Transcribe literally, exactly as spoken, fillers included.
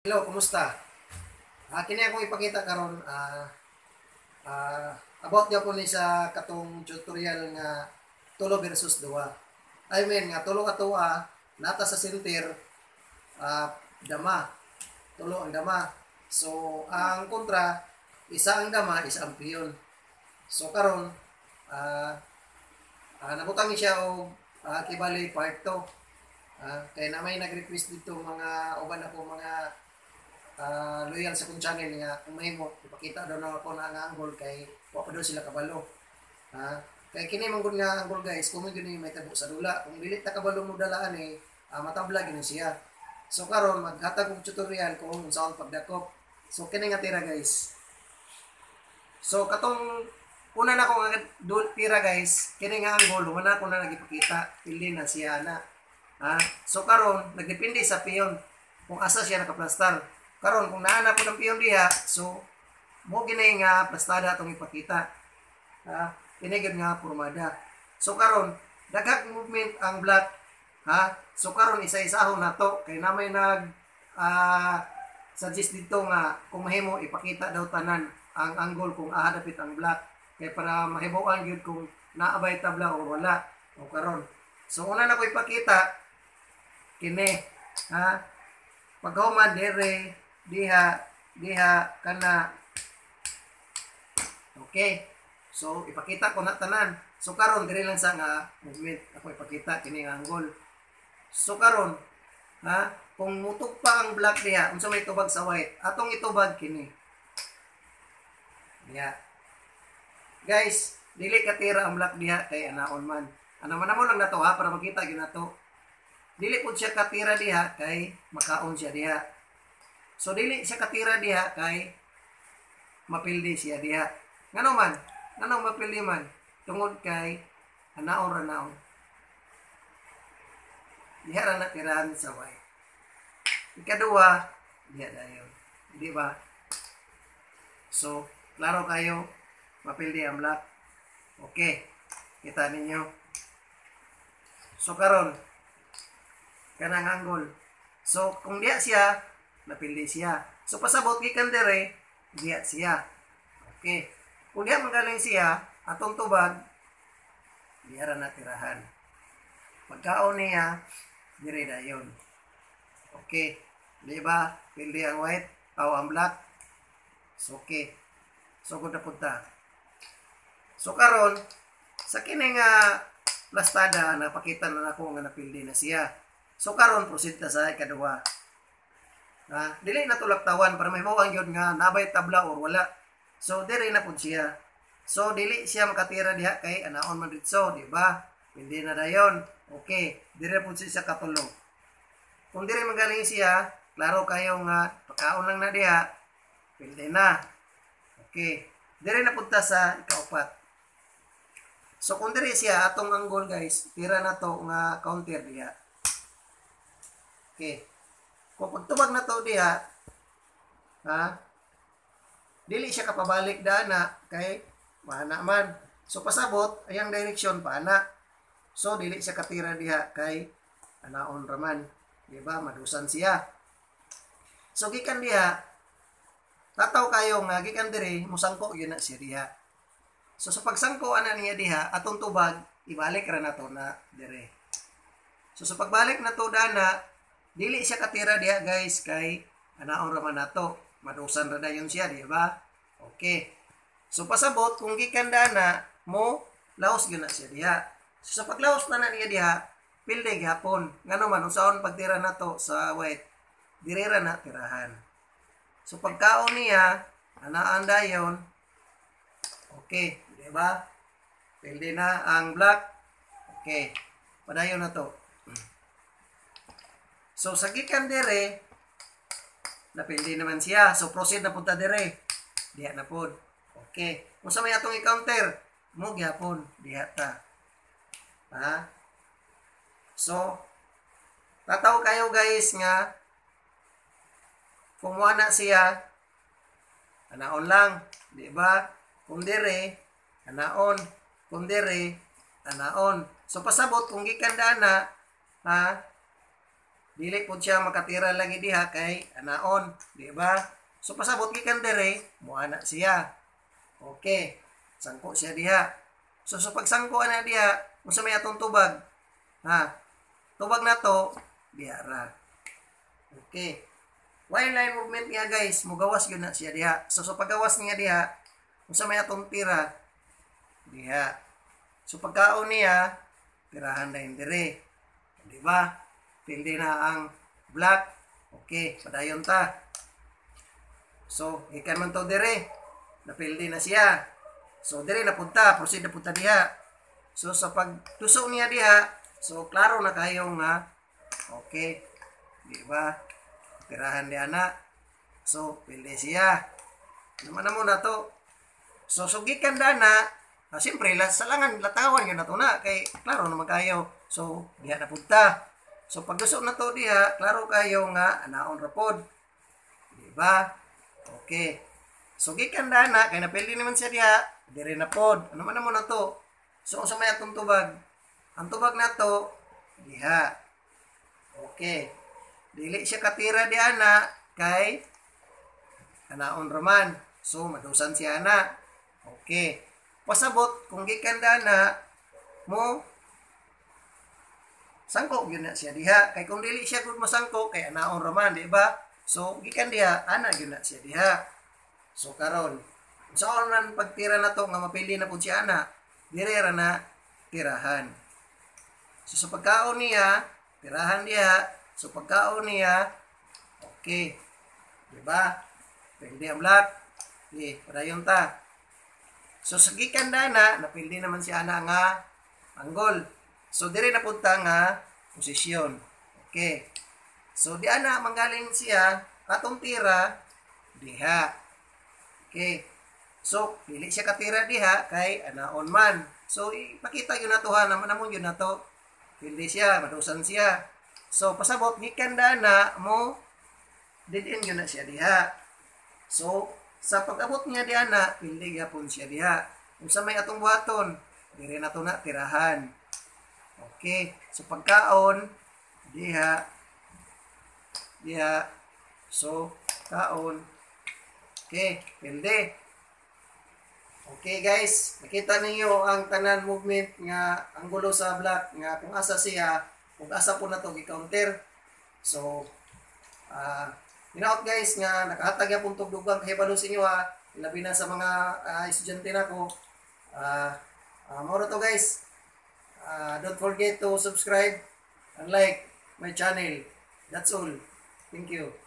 Hello, kumusta? Ah, kini akong ipakita karon ah ah, about gyapon ni sa katong tutorial nga tulo versus duwa. I mean nga tulo ka tuwa nata sa center ah, dama. Tulo ang dama. So ang kontra isa ang dama, isa ang piyon. So karon ah, ah nabutang ni siya og ah, kibali part two. Ah, kay na may nag-request dito mga uban ako mga ah, loyal sa kong channel nga kung mahimo ipakita daw na ako na ang angle kay wa pa daw sila kabalo. Ha? Kay kini man gud nga angle guys, kung gyud ni may tabo sa dula, kung dili ta kabalo mo dalaan eh, ah, matabla gyud siya. So karon maghatag og tutorial kung unsa ang pagdakop. So kini nga tira guys. So katong una na ko nga dul tira guys, kini nga angle wala na ko na nagipakita, pili na siya na. Ha? So karon nagdepende sa piyon kung asa siya nakaplastar. Karon kung naana po ng piyon diha, so mo ginay nga plastada atong ipakita. Ha? Kini gid nga pormada. So karon daghang movement ang block, ha? So karon isa-isahon nato kay namay nag ah, suggest dito nga kung mahimo ipakita daw tanan ang angle kung ahadapit ang block kay para mahibaw-an gyud kung naabay tabla o wala. O karon. So una na ko ipakita kini, ha? Paghuman dire diha diha kana. Okay, so ipakita ko na tanan. So karon diri lang sa nga movement ako ipakita kini nga angle. So karon, ha, kung mutok pa ang black diha unsa may tubag sa white, atong itubag kini diha. Guys, dili katira ang black diha kay anaon man ana man lang nato, ha, para makita gyud nato. Dili pud siya katira diha kay makaon siya diha. So dili siya katira diha kay mapildi siya diha. Ngano man? Ngano mapildi man? Tungod kay anaon ra naon. Diha ra na tirahan sa white. Ikaduha, diha dayon. Di ba? So, klaro kayo mapildi ang black. Okay. Kita ninyo. So karon kanang angle. So kung diha siya napili siya. So pasabot gikan dire, diha siya. Okay. Kung diha magaling siya, atong tubag diha ra natirahan. Pagkaon niya, dire dayon. Okay. Di ba? Pildi ang white o ang black. So okay. So gud na punta. So karon sa kini nga plastada napakita na nako nga napildi na siya. So karon proceed ta sa ikaduha. Ha, dili na tulak tawan para mahibaw-an gyud nga nabay tabla or wala. So diri na pud siya. So dili siya makatira diha kay anaon man ditso, di ba? Hindi na dayon. Okay, diri pud siya katulong. Kung diri magaling siya, klaro kayo nga pagkaon lang na diha, pwede na. Okay, diri na pud ta sa ikaupat. So kung diri siya atong angle guys, tira na to nga counter diha. Okay. Kung pagtubag na to diha, ha? Dili siya kapabalik dana kay mahana man. So pasabot ayang direksyon paana. So dili siya katira diha kay anaon raman, di ba? Madusan siya. So gikan diha, tataw kayo nga gikan diri musangko gyud na siya diha. So sa pagsangko ana niya diha, atong tubag ibalik ra nato na dire. So sa pagbalik na to dana, dili siya katira diha guys kay anaon ra man nato, madusan ra dayon siya, di ba? Okay. So pasabot kung gikan dana mo laos gyud na siya diha. So sa paglaos na na niya diha, pilde gyapon. Ngano man unsaon pagtira nato sa white, diri ra na tirahan. So pagkaon niya anaan dayon. Okay, di ba? Pilde na ang black. Okay. Padayon na to. So sa gikan dire napildi naman siya. So proceed na punta dire. Diha na pud. Okay. Kung sa may atong i-counter, mo gyapon diha ta. Ha? So tataw kayo guys nga kung wala siya anaon lang, di ba? Kung dire anaon, kung dire, anaon. So pasabot kung gikan dana, ha? dili po siya makatira lagi diha kay anaon, di ba? So pasabot gikan dire, muana siya. Okay. Sangko siya diha. So sa pagsangko ana diha, unsa may atong tubag? Ha? Tubag na to, diha ra. Okay. Wireline movement niya guys, mugawas yun na siya diha. So sa paggawas niya diha, unsa may atong tira? Diha. So pagkaon niya, tirahan na yun dire. Di ba? Pildi na ang black. Okay, padayon ta. So, ikan man to dire. Napildi na siya. So, dire na punta. Proceed na punta diha. So, sa pagtuso niya diha, so, klaro na kayo nga. Okay. Di ba? Tirahan diha na. So, pildi siya. Naman na muna to. So, sugikan da na. Ah, siyempre, salangan, latawan yun na to na. Kay, klaro naman kayo. So, diha na punta. So, pagduso na to diha, klaro kayo nga, anaon rapod. Diba? Okay. So, gikan na na, kaya napili naman siya diha, dire na pod. Ano man naman na to? So, kung sa may atong tubag, ang tubag na to, diha. Okay. Dili siya katira diha na, kay, anaon raman. So, madusan siya na. Okay. Pasabot, kung gikan na na, mo, sangko yun na siya diha. Kay kung dili siya kung masangko, kay anaon raman, di ba? So, gikan diha, ana yun na siya diha. So, karon sa oran pagtira na to, nga mapili na po siya ana, direra na tirahan. So, sa pagkaon niya, tirahan diha. So, pagkaon niya, okay. Di ba? Pwede ang black. Okay, padayon ta. So, sa gikan na na, napili naman siya ana nga anggol. So, dire na punta nga posisyon. Okay. So, di ana manggaling siya, katong tira, diha. Okay. So, dili siya katira diha, kay anaon man. So, ipakita yun na to ha, naman namon yun na to. Hindi siya, madusan siya. So, pasabot, gikan na na mo, didin yun na siya diha. So, sa pag-abot niya diha na, hindi yapon siya diha. Kung sa may atong buhaton, dire na to na tirahan. Okay. So, pagkaon, diha, diha, so, kaon, okay, pilde. Okay, guys, nakita ninyo ang tanan movement nga, ang gulo sa black, nga kung asa siya, kung asa po na to, i-counter. So, ah, uh, minaot guys, nga, nakahatag ya pong tugdugang kahibalo sa inyo ha, labi na sa mga uh, estudyante na ko. Ah, uh, uh, moro to guys. Uh, don't forget to subscribe and like my channel. That's all. Thank you.